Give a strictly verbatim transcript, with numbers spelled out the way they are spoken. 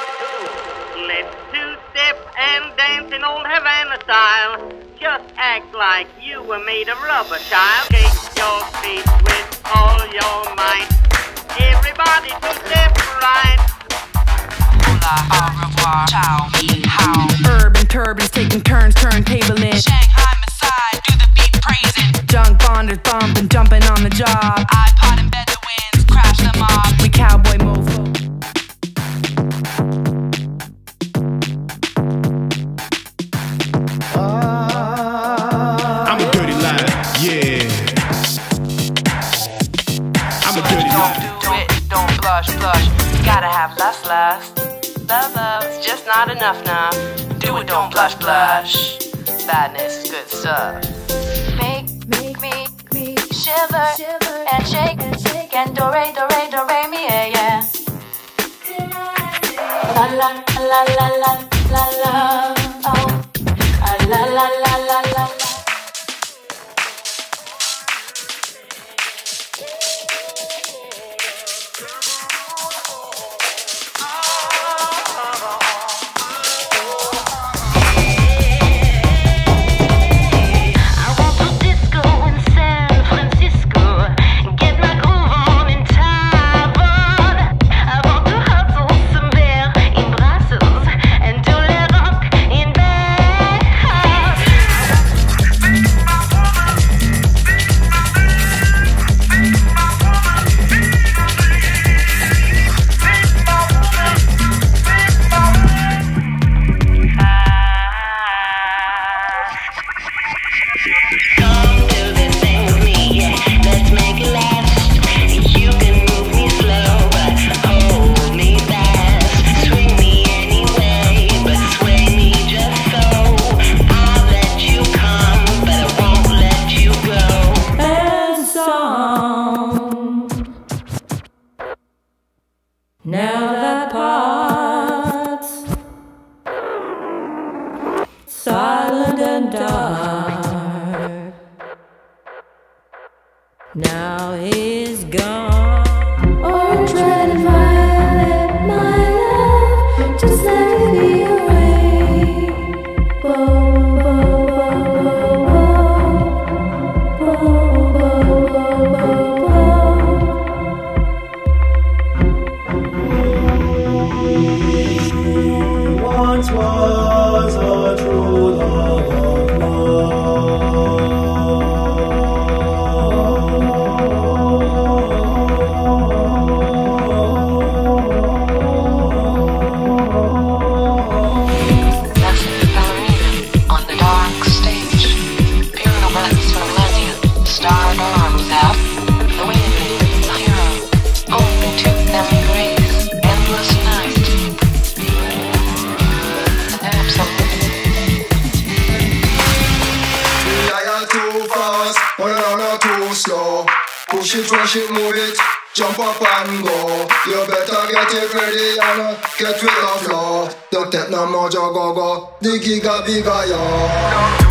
Let's two-step and dance in old Havana style. Just act like you were made of rubber, child. Shake your feet with all your might. Everybody two-step right. Hola, au revoir, ciao, ni hao. Urban turbans taking turns, turntabling. Shanghai Maasai, do the beat praising. Junk bonders bumping, jumping on the job. iPod and Bedouins, crash the mob. We cowboy mofo. I'm a dirty liar, yeah. I'm a dirty Don't liar. do it, don't blush, blush. Gotta have lust, lust. Love, love's just not enough now. Do it, don't blush, blush. Badness is good stuff. Make, make, make me shiver, shiver and shake, and shake and do re, do re, do re mi, yeah, yeah. La la la la la la la, oh, ah, la la la la la. Now that part's silent and dark now is gone. Orange, red, and violet, my love, just let me be your rain. Whoa, whoa, whoa, whoa, whoa, whoa, whoa, Once was a true love of That's the ballerina on the dark stage. Pirouettes for millennia. Starred arms out. The wind is a hero. Only two them grace. Endless night. Too fast, hold on, not too slow. Push it, rush it, move it, jump up and go. You better get it ready and get with the flow. Don't take no more go go. The giga bigger, yo.